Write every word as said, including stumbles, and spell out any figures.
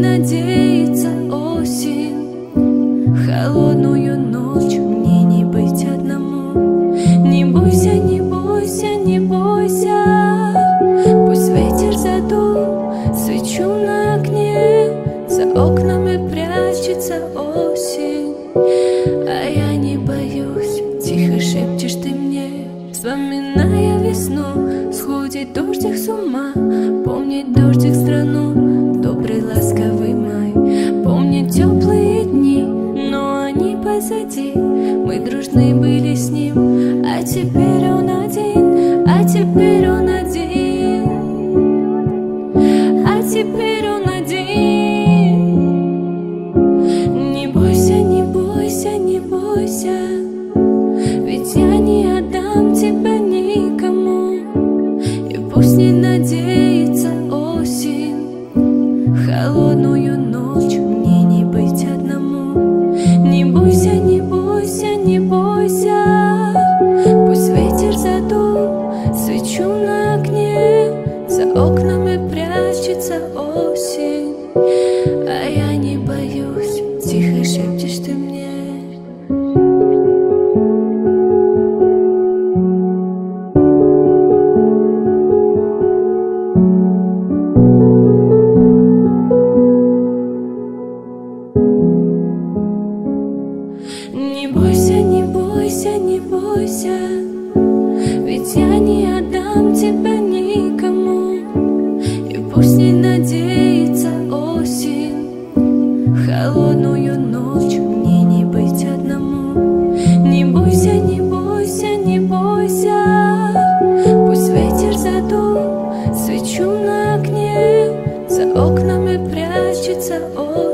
надеется осень. Холодную ночь мне не быть одному. Не бойся, не бойся, не бойся. Пусть ветер задул свечу на окне. За окнами прячется осень, а я не боюсь. Тихо шепчешь ты мне, вспоминая весну. Сходит дождик с ума, помнит дождик страну. Добрый ласковый май, помнит теплые дни. Но они позади, мы дружны были с ним. А теперь он один, а теперь он один, а теперь он один. Не бойся, не бойся, не бойся, ведь я не отдам тебя никому. И пусть не надеется осень. Холодную ночь мне не быть одному. Не бойся, не бойся, не бойся. Пусть ветер задул свечу на окне. За окнами прячется осень, а я не боюсь. Тихо шепчешь ты мне. Не бойся, не бойся, не бойся, ведь я не отдам тебя никому. И пусть не надеется осень. Холодную ночь мне не быть одному. Не бойся, не бойся, не бойся. Пусть ветер задул свечу на окне. За окнами прячется осень.